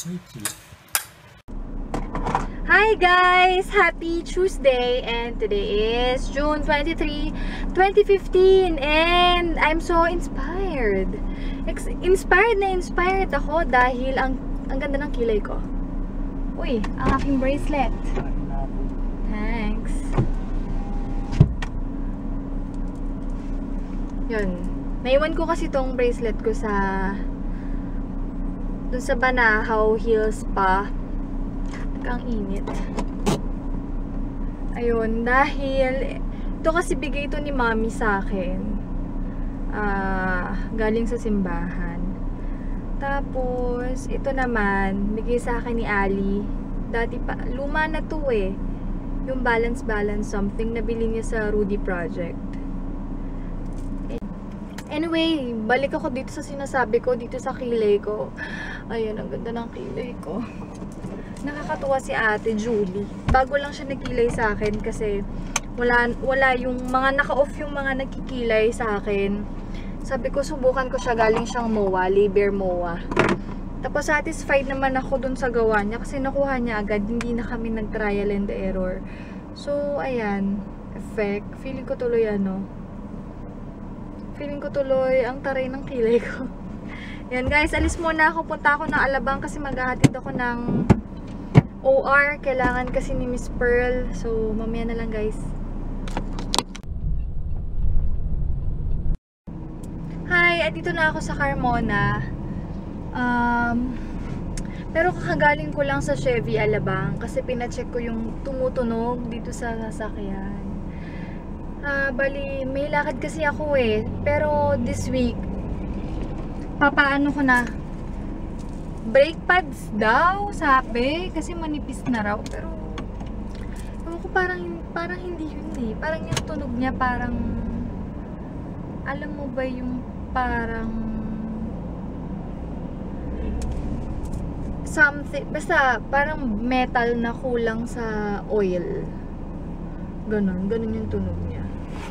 Hi guys! Happy Tuesday! And today is June 23, 2015 and I'm so inspired. Inspired ako dahil ang ganda ng kilay ko. Uy, ang aking bracelet. Thanks. Yun. Naiwan ko kasi tong bracelet ko dun sa Banahaw Hills Spa. Ang init. Ayun, dahil ito kasi bigay ito ni Mommy sa akin. Galing sa simbahan. Tapos, ito naman, bigay sa akin ni Ali. Dati pa, luma na to eh. Yung balance something na bili niya sa Rudy Project. Anyway, balik ako dito sa sinasabi ko, dito sa kilay ko. Ayun, ang ganda ng kilay ko. Nakakatuwa si Ate Julie. Bago lang siya nagkilay sa akin kasi wala yung mga naka-off yung mga nagkikilay sa akin. Sabi ko, subukan ko siya. Galing siyang MOA, Liber MOA. Tapos satisfied naman ako dun sa gawa niya kasi nakuha niya agad. Hindi na kami nag-trial and error. So, ayan. Effect. Feeling ko tuloy ang taray ng kilay ko. Yan guys, alis muna ako. Punta ako ng Alabang kasi maghahatid ako ng OR, kailangan kasi ni Miss Pearl. So, mamaya na lang guys. Hi! At dito na ako sa Carmona. Pero kakagaling ko lang sa Chevy Alabang kasi pinacheck ko yung tumutunog dito sa sasakyan. Bali, may lakad kasi ako eh. Pero this week, papaano ko na? Brake pads daw, sabi. Kasi manipis na raw. Pero, ewan ko parang hindi yun eh. Parang yung tunog niya parang, alam mo ba yung parang, something, basta parang metal na kulang sa oil. Ganon yung tunog niya.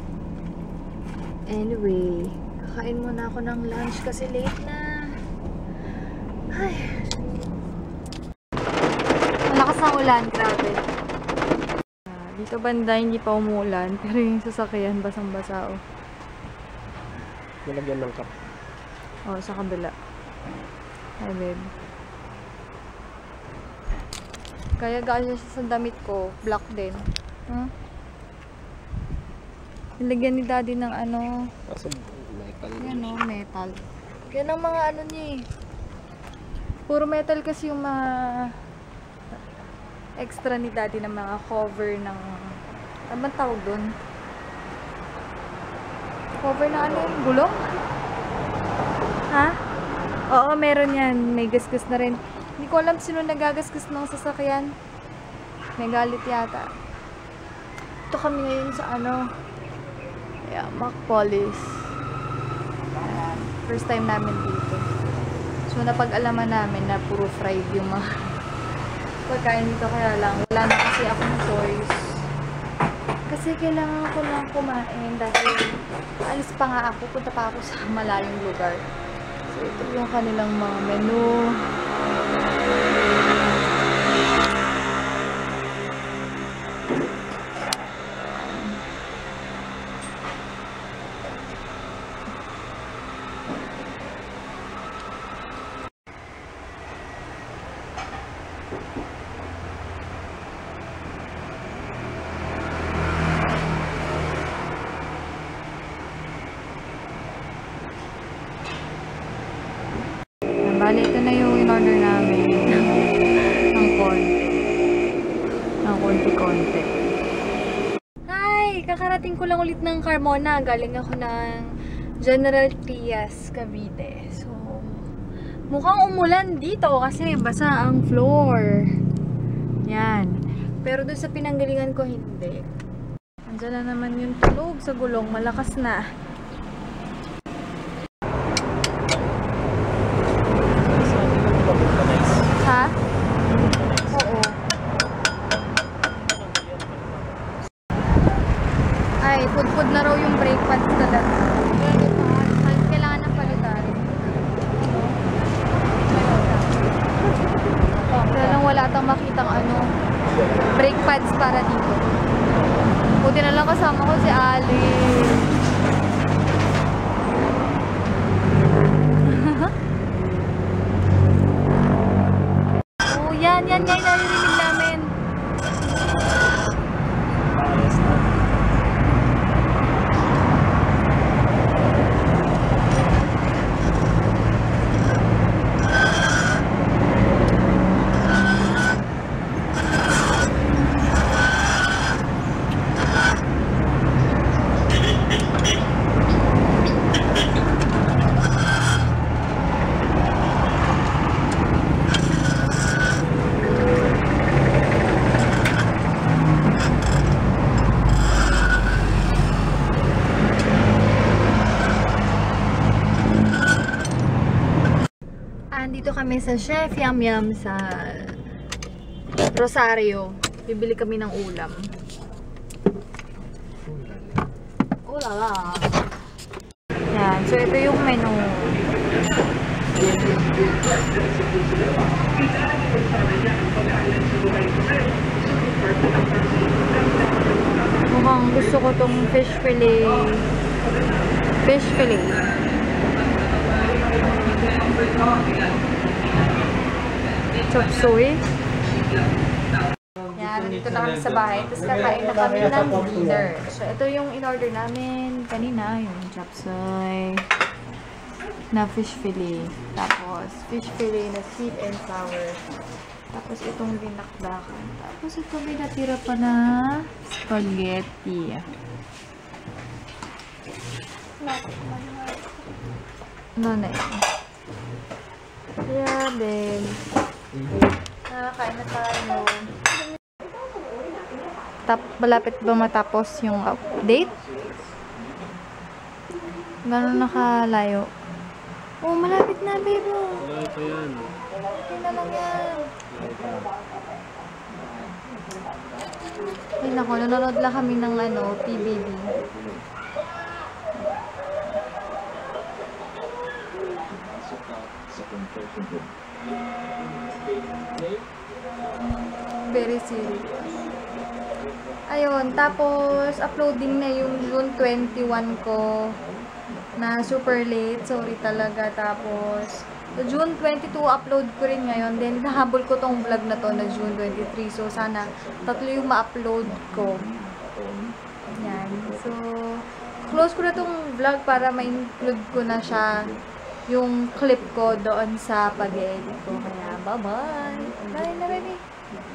Anyway, kakain muna ako ng lunch kasi late na. Ay. Malakas ang ulan, grabe. Dito banda hindi pa umuulan, pero yung sasakyan basang-basa oh. Nalagyan ng cup. Oh, sa kabila. Hi babe. Kaya gasya siya sa damit ko, black din. Nilagyan ni daddy ng ano. Kasi metal. Yan oh, metal. Yan ang mga ano niya eh. Puro metal kasi yung mga extra ni daddy na mga cover ng, ano bang tawag dun? Cover na ano yung gulong? Ha? Oo, meron yan. May gasgas na rin. Hindi ko alam sino nagagasgas ng sasakyan. May galit yata. Ito kami ngayon sa ano, Macpolis. First time namin dito. So, napag-alaman namin na puro fried yung mga pagkain dito. Kaya lang, wala na kasi akong choice. Kasi kailangan ko lang kumain dahil alis pa nga ako. Punta pa ako sa malayong lugar. So, ito yung kanilang mga menu. Bali, ito na yung in-order namin. ng konti-konti. Hi! Kakarating ko lang ulit ng Carmona. Galing ako ng General Trias, Cavite. So, mukhang umulan dito kasi basa ang floor. Yan. Pero doon sa pinanggalingan ko, hindi. Andiyan na naman yung tunog sa gulong. Malakas na. Ha? Oo. Ay, pud-pud na raw yung brake pads talaga. Kailangan ng palitan. Yan nga yung naririnig namin. Andito kami sa Chef Yum Yum sa Rosario. Bibili kami ng ulam. Ulala. Yan. So, ito yung menu. Mukhang gusto ko tong fish fillet. Fish fillet. Chop suey. Yan, nandito na kami sa bahay. Tapos kakain na kami ng dinner. So, ito yung in-order namin kanina. Yung chop suey na fish fillet. Tapos, fish fillet na sweet and sour. Tapos, itong dinakdakan. Tapos, ito may natira pa na spaghetti. Ano na yun? Yeah, then nakakain na tayo. Malapit ba matapos yung update? Gano'n nakalayo? Oh, malapit na, babe. Malapit pa yan. Okay na lang yan. Ay, naku, nanonood lang kami ng PBB. Very serious. Ayun, tapos uploading na yung June 21 ko na super late. Sorry talaga. Tapos June 22 upload ko rin ngayon. Then nahabol ko tong vlog na to na June 23. So sana tatlo yung ma-upload ko. Yan. So close ko na tong vlog para ma-include ko na siya yung clip ko doon sa pag-edit ko. Kaya bye-bye. Bye na, baby.